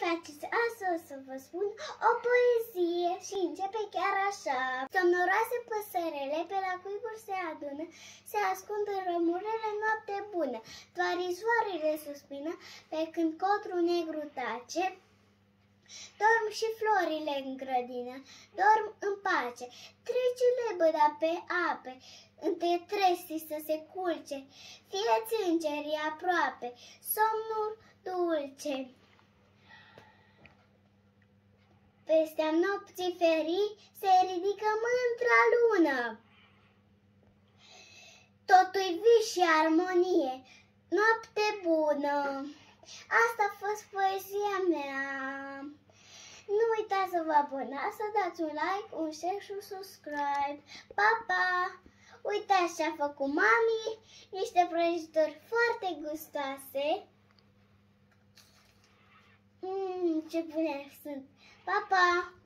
faceți? Asta o să vă spun o poezie și începe chiar așa. Somnoroase păsărele pe la cuiburi se adună, se ascund în rămurele, noapte bună. Doar izvoarele suspină pe când codru negru tace. Dorm și florile în grădină, dorm în pace. Trece lebăda pe ape, între trestii să se culce. Fie-ți îngerii aproape, somnul dulce. Peste nopții ferii se ridică mândra lună. Totul vis și armonie, noapte bună. Asta a fost poezia mea. Nu uitați să vă abonați, să dați un like, un share și un subscribe. Pa, pa! Uitați ce a făcut mami, niște prăjituri foarte gustoase. Ce bune sunt! Pa, pa!